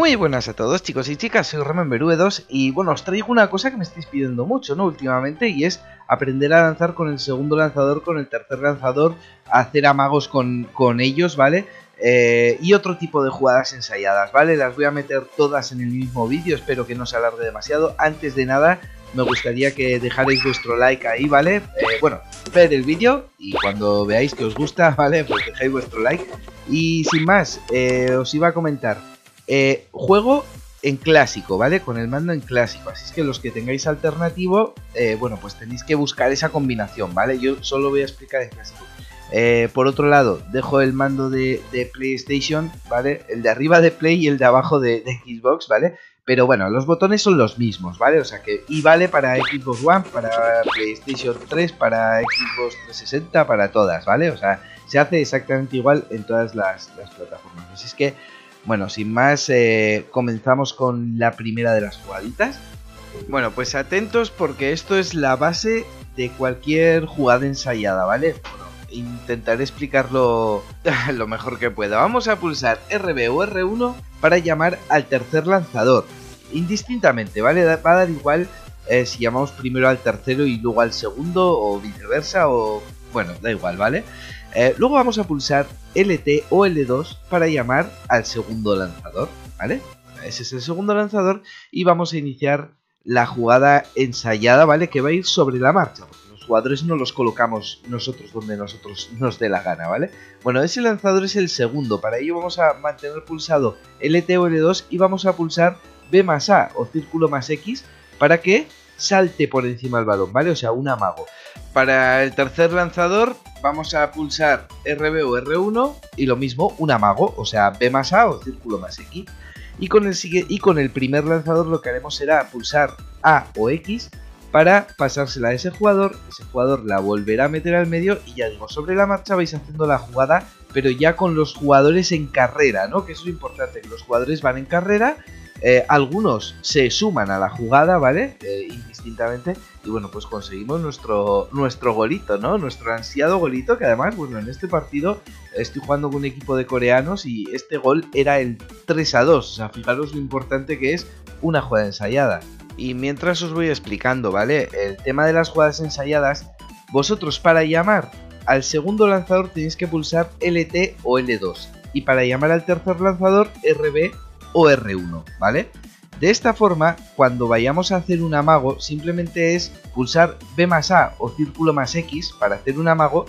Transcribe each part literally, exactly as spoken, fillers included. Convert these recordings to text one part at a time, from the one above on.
Muy buenas a todos, chicos y chicas, soy Remember V dos y bueno, os traigo una cosa que me estáis pidiendo mucho, ¿no? Últimamente, y es aprender a lanzar con el segundo lanzador, con el tercer lanzador, hacer amagos con, con ellos, ¿vale? Eh, y otro tipo de jugadas ensayadas, ¿vale? Las voy a meter todas en el mismo vídeo, espero que no se alargue demasiado. Antes de nada, me gustaría que dejarais vuestro like ahí, ¿vale? Eh, bueno, ved el vídeo y cuando veáis que os gusta, ¿vale? Pues dejáis vuestro like. Y sin más, eh, os iba a comentar, eh, juego en clásico, ¿vale? Con el mando en clásico, así es que los que tengáis alternativo, eh, bueno, pues tenéis que buscar esa combinación, ¿vale? Yo solo voy a explicar en clásico. Eh, por otro lado, dejo el mando de, de PlayStation, ¿vale? El de arriba de Play y el de abajo de, de Xbox, ¿vale? Pero bueno, los botones son los mismos, ¿vale? O sea que, y vale para Xbox One, para PlayStation tres, para Xbox trescientos sesenta, para todas, ¿vale? O sea, se hace exactamente igual en todas las, las plataformas. Así es que, bueno, sin más, eh, comenzamos con la primera de las jugaditas. Bueno, pues atentos porque esto es la base de cualquier jugada ensayada, ¿vale? Bueno, intentaré explicarlo lo mejor que pueda. Vamos a pulsar R B o R uno para llamar al tercer lanzador, indistintamente, ¿vale? Va a dar igual eh, si llamamos primero al tercero y luego al segundo o viceversa, o bueno, da igual, ¿vale? Eh, luego vamos a pulsar L T o L dos para llamar al segundo lanzador, ¿vale? Ese es el segundo lanzador y vamos a iniciar la jugada ensayada, ¿vale? Que va a ir sobre la marcha, porque los jugadores no los colocamos nosotros donde nosotros nos dé la gana, ¿vale? Bueno, ese lanzador es el segundo, para ello vamos a mantener pulsado L T o L dos y vamos a pulsar B más A o círculo más X para que salte por encima del balón, ¿vale? O sea, un amago. Para el tercer lanzador vamos a pulsar R B o R uno y lo mismo, un amago, o sea, B más A o círculo más X. Y con el, y con el primer lanzador lo que haremos será pulsar A o X para pasársela a ese jugador, ese jugador la volverá a meter al medio y ya digo, sobre la marcha vais haciendo la jugada, pero ya con los jugadores en carrera, ¿no? Que eso es importante, que los jugadores van en carrera, eh, algunos se suman a la jugada, ¿vale? Eh, indistintamente, y bueno, pues conseguimos nuestro, nuestro golito, ¿no? Nuestro ansiado golito, que además, bueno, en este partido estoy jugando con un equipo de coreanos y este gol era el tres a dos, o sea, fijaros lo importante que es una jugada ensayada. Y mientras os voy explicando, ¿vale? El tema de las jugadas ensayadas, vosotros para llamar al segundo lanzador tenéis que pulsar L T o L dos y para llamar al tercer lanzador R B o R uno, ¿vale? De esta forma, cuando vayamos a hacer un amago, simplemente es pulsar B más A o círculo más X para hacer un amago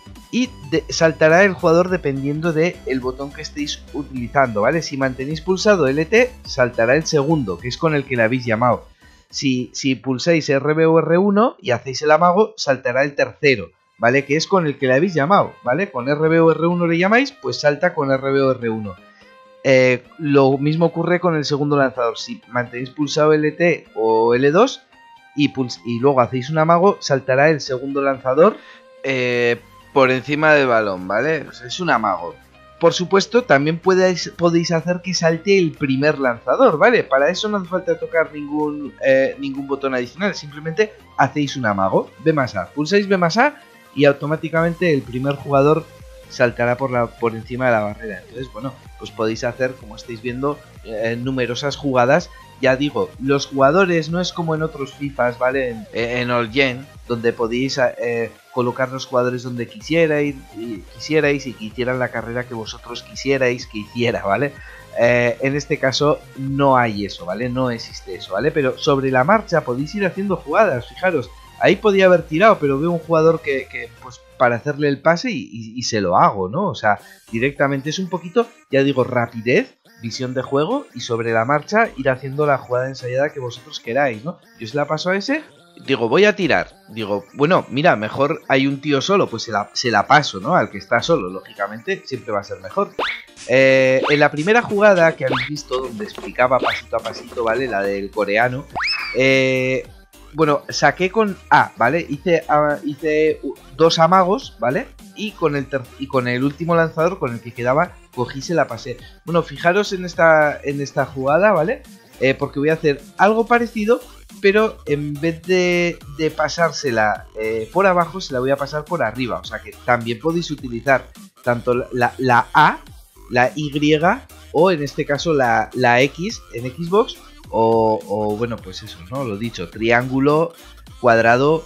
y de, saltará el jugador dependiendo del botón que estéis utilizando, ¿vale? Si mantenéis pulsado L T, saltará el segundo, que es con el que le habéis llamado. Si, si pulsáis R B o R uno y hacéis el amago, saltará el tercero, ¿vale? Que es con el que le habéis llamado, ¿vale? Con R B o R uno le llamáis, pues salta con R B o R uno. Eh, lo mismo ocurre con el segundo lanzador. Si mantenéis pulsado L T o L dos y, y luego hacéis un amago, saltará el segundo lanzador eh, por encima del balón, ¿vale? O sea, es un amago. Por supuesto, también podéis, podéis hacer que salte el primer lanzador, ¿vale? Para eso no hace falta tocar ningún, eh, ningún botón adicional, simplemente hacéis un amago, B más A, pulsáis B más A y automáticamente el primer jugador saltará por, la, por encima de la barrera. Entonces, bueno, pues podéis hacer, como estáis viendo, eh, numerosas jugadas. Ya digo, los jugadores no es como en otros FIFAs, ¿vale? En, en All Gen, donde podéis eh, colocar los jugadores donde quisierais y, quisierais y que hicieran la carrera que vosotros quisierais que hiciera, ¿vale? Eh, en este caso no hay eso, ¿vale? No existe eso, ¿vale? Pero sobre la marcha podéis ir haciendo jugadas, fijaros. Ahí podía haber tirado, pero veo un jugador que, que pues para hacerle el pase y, y, y se lo hago, ¿no? O sea, directamente es un poquito, ya digo, rapidez, visión de juego y sobre la marcha ir haciendo la jugada ensayada que vosotros queráis, ¿no? Yo se la paso a ese, digo, voy a tirar. Digo, bueno, mira, mejor hay un tío solo, pues se la, se la paso, ¿no? Al que está solo, lógicamente, siempre va a ser mejor. Eh, en la primera jugada que habéis visto, donde explicaba pasito a pasito, ¿vale? La del coreano, eh... bueno, saqué con A, ¿vale? Hice, uh, hice dos amagos, ¿vale? Y con, el y con el último lanzador, con el que quedaba, cogí y se la pasé. Bueno, fijaros en esta, en esta jugada, ¿vale? Eh, porque voy a hacer algo parecido, pero en vez de, de pasársela eh, por abajo, se la voy a pasar por arriba. O sea que también podéis utilizar tanto la, la A, la Y o en este caso la, la X en Xbox, o, o bueno, pues eso, ¿no? Lo dicho, triángulo, cuadrado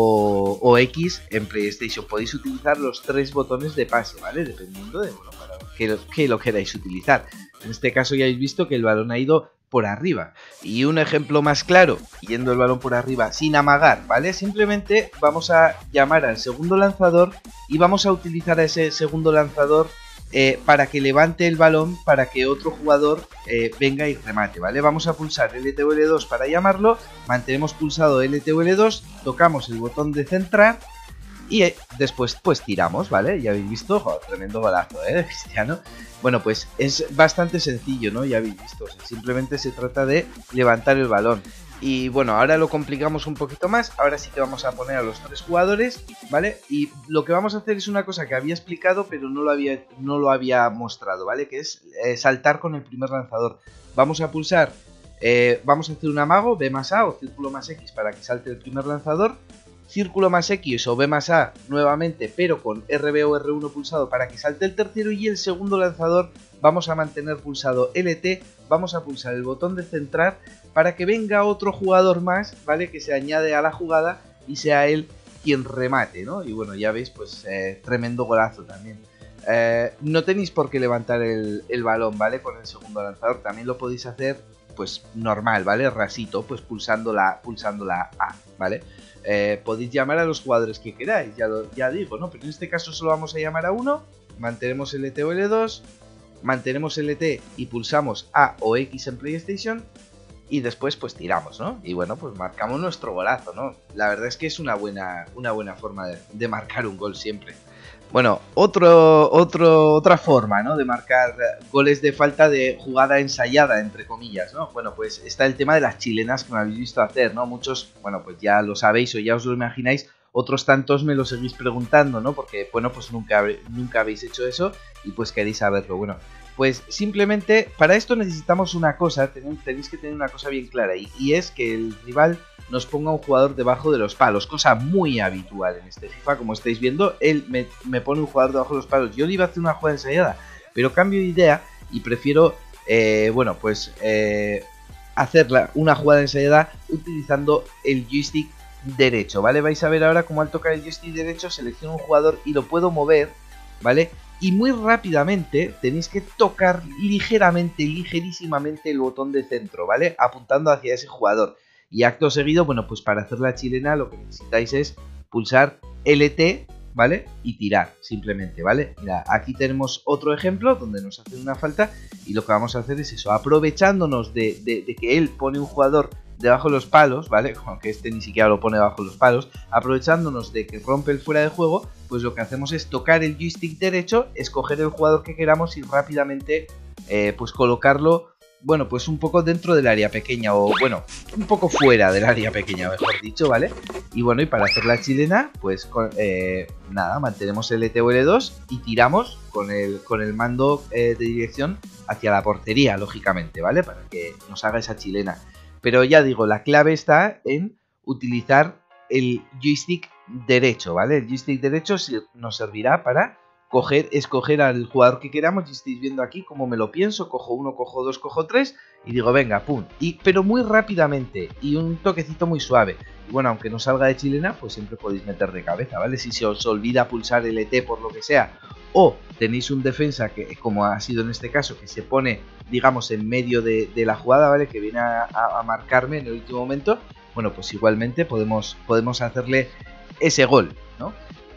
o, o X en PlayStation. Podéis utilizar los tres botones de pase, ¿vale? Dependiendo de, bueno, para que, que lo queráis utilizar. En este caso ya habéis visto que el balón ha ido por arriba. Y un ejemplo más claro, yendo el balón por arriba sin amagar, ¿vale? Simplemente vamos a llamar al segundo lanzador y vamos a utilizar a ese segundo lanzador eh, para que levante el balón, para que otro jugador eh, venga y remate, ¿vale? Vamos a pulsar L T o L dos para llamarlo, mantenemos pulsado L T o L dos, tocamos el botón de centrar y eh, después pues tiramos, ¿vale? Ya habéis visto, joder, tremendo golazo, ¿eh? De Cristiano. Bueno, pues es bastante sencillo, ¿no? Ya habéis visto, o sea, simplemente se trata de levantar el balón. Y bueno, ahora lo complicamos un poquito más, ahora sí que vamos a poner a los tres jugadores, ¿vale? Y lo que vamos a hacer es una cosa que había explicado, pero no lo había, no lo había mostrado, ¿vale? Que es eh, saltar con el primer lanzador. Vamos a pulsar, eh, vamos a hacer un amago, B más A o círculo más X para que salte el primer lanzador. Círculo más X o B más A nuevamente, pero con R B o R uno pulsado para que salte el tercero, y el segundo lanzador vamos a mantener pulsado L T, vamos a pulsar el botón de centrar para que venga otro jugador más, ¿vale? Que se añade a la jugada y sea él quien remate, ¿no? Y bueno, ya veis, pues eh, tremendo golazo también. Eh, no tenéis por qué levantar el, el balón, ¿vale? Con el segundo lanzador, también lo podéis hacer pues normal, ¿vale? Rasito, pues pulsando la, pulsando la A, ¿vale? Eh, podéis llamar a los jugadores que queráis, ya, lo, ya digo, ¿no? Pero en este caso solo vamos a llamar a uno, mantenemos L T o L dos, mantenemos L T y pulsamos A o X en PlayStation y después pues tiramos, ¿no? Y bueno, pues marcamos nuestro golazo, ¿no? La verdad es que es una buena, una buena forma de, de marcar un gol siempre. Bueno, otro, otro, otra forma, ¿no? De marcar goles de falta de jugada ensayada, entre comillas, ¿no? Bueno, pues está el tema de las chilenas que me habéis visto hacer, ¿no? Muchos, bueno, pues ya lo sabéis o ya os lo imagináis, otros tantos me lo seguís preguntando, ¿no? Porque, bueno, pues nunca, nunca habéis hecho eso y pues queréis saberlo. Bueno, pues simplemente para esto necesitamos una cosa, tenéis, tenéis que tener una cosa bien clara, y, y es que el rival nos ponga un jugador debajo de los palos, cosa muy habitual en este FIFA, como estáis viendo, él me, me pone un jugador debajo de los palos. Yo le iba a hacer una jugada ensayada, pero cambio de idea y prefiero, eh, bueno, pues eh, hacer la, una jugada ensayada utilizando el joystick derecho, ¿vale? Vais a ver ahora cómo al tocar el joystick derecho selecciono un jugador y lo puedo mover, ¿vale? Y muy rápidamente tenéis que tocar ligeramente, ligerísimamente el botón de centro, ¿vale? Apuntando hacia ese jugador. Y acto seguido, bueno, pues para hacer la chilena lo que necesitáis es pulsar L T, ¿vale? Y tirar, simplemente, ¿vale? Mira, aquí tenemos otro ejemplo donde nos hacen una falta y lo que vamos a hacer es eso, aprovechándonos de, de, de que él pone un jugador debajo de los palos, ¿vale? Aunque este ni siquiera lo pone debajo de los palos, aprovechándonos de que rompe el fuera de juego, pues lo que hacemos es tocar el joystick derecho, escoger el jugador que queramos y rápidamente, eh, pues colocarlo, bueno, pues un poco dentro del área pequeña, o bueno, un poco fuera del área pequeña, mejor dicho, ¿vale? Y bueno, y para hacer la chilena, pues con, eh, nada, mantenemos L T o L dos y tiramos con el, con el mando eh, de dirección hacia la portería, lógicamente, ¿vale? Para que nos haga esa chilena. Pero ya digo, la clave está en utilizar el joystick derecho, ¿vale? El joystick derecho nos servirá para coger, escoger al jugador que queramos. Y estáis viendo aquí cómo me lo pienso, cojo uno, cojo dos, cojo tres y digo, venga, pum. Y, pero muy rápidamente y un toquecito muy suave. Y bueno, aunque no salga de chilena, pues siempre podéis meter de cabeza, ¿vale? Si se os olvida pulsar L T por lo que sea, o tenéis un defensa que, como ha sido en este caso, que se pone, digamos, en medio de, de la jugada, ¿vale? Que viene a, a, a marcarme en el último momento, bueno, pues igualmente podemos, podemos hacerle ese gol, ¿no?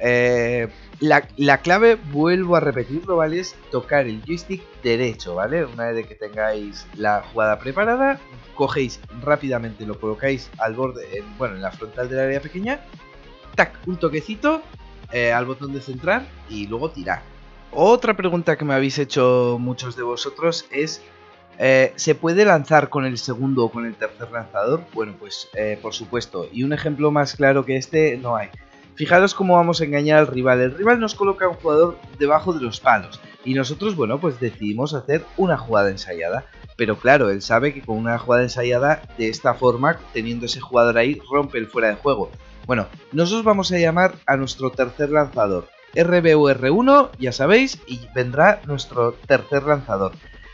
Eh, la, la clave, vuelvo a repetirlo, ¿vale? Es tocar el joystick derecho, ¿vale? Una vez que tengáis la jugada preparada, cogéis rápidamente, lo colocáis al borde, en, bueno, en la frontal del área pequeña, tac, un toquecito eh, al botón de centrar y luego tirar. Otra pregunta que me habéis hecho muchos de vosotros es, eh, ¿se puede lanzar con el segundo o con el tercer lanzador? Bueno, pues eh, por supuesto, y un ejemplo más claro que este no hay. Fijaros cómo vamos a engañar al rival. El rival nos coloca un jugador debajo de los palos y nosotros, bueno, pues decidimos hacer una jugada ensayada. Pero claro, él sabe que con una jugada ensayada de esta forma, teniendo ese jugador ahí, rompe el fuera de juego. Bueno, nosotros vamos a llamar a nuestro tercer lanzador R B o R uno, ya sabéis, y vendrá nuestro tercer lanzador.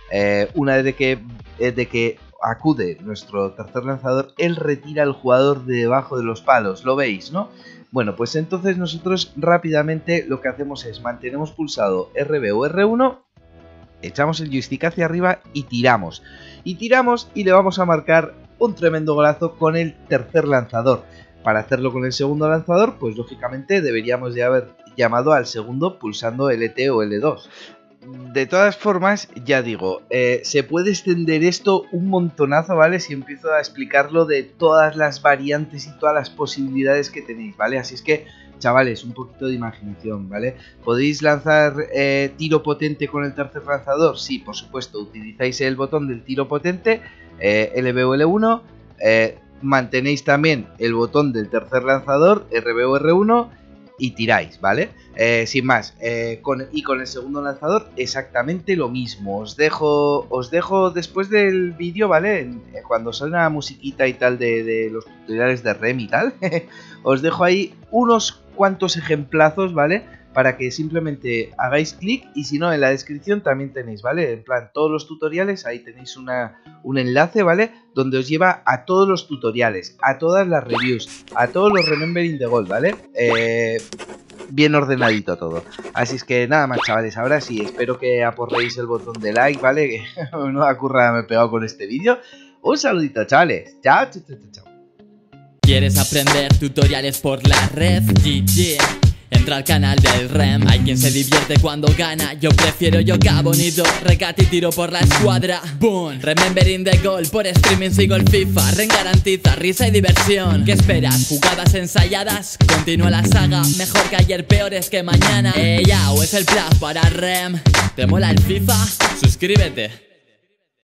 Eh, una vez de que, eh, de que acude nuestro tercer lanzador, él retira al jugador de debajo de los palos, ¿lo veis, no? Bueno, pues entonces nosotros rápidamente lo que hacemos es mantenemos pulsado R B o R uno, echamos el joystick hacia arriba y tiramos. Y tiramos y le vamos a marcar un tremendo golazo con el tercer lanzador. Para hacerlo con el segundo lanzador, pues lógicamente deberíamos de haber llamado al segundo pulsando L T o L dos. De todas formas, ya digo, eh, se puede extender esto un montonazo, ¿vale? Si empiezo a explicarlo de todas las variantes y todas las posibilidades que tenéis, ¿vale? Así es que, chavales, un poquito de imaginación, ¿vale? ¿Podéis lanzar eh, tiro potente con el tercer lanzador? Sí, por supuesto, utilizáis el botón del tiro potente, eh, L B o L uno, eh, mantenéis también el botón del tercer lanzador, R B o R uno, y tiráis, ¿vale? Eh, sin más, eh, con, y con el segundo lanzador exactamente lo mismo. Os dejo, os dejo después del vídeo, ¿vale? En, eh, cuando suena la musiquita y tal de, de los tutoriales de R E M y tal, os dejo ahí unos cuantos ejemplazos, ¿vale? Para que simplemente hagáis clic, y si no, en la descripción también tenéis, ¿vale? En plan, todos los tutoriales, ahí tenéis una, un enlace, ¿vale? Donde os lleva a todos los tutoriales, a todas las reviews, a todos los Remembering the Goal, ¿vale? Eh, bien ordenadito todo. Así es que nada más, chavales, ahora sí, espero que aporréis el botón de like, ¿vale? Que no da curra me he pegado con este vídeo. Un saludito, chavales. Chao, chao, chao, chao. ¿Quieres aprender tutoriales por la red? G G. Entra al canal del R E M. Hay quien se divierte cuando gana. Yo prefiero yoga bonito, regate y tiro por la escuadra. Boom, Remembering the Goal. Por streaming sigo el FIFA. Ren garantiza risa y diversión. ¿Qué esperas? ¿Jugadas ensayadas? Continúa la saga. Mejor que ayer, peores que mañana. Ella o es el plan para R E M. ¿Te mola el FIFA? Suscríbete.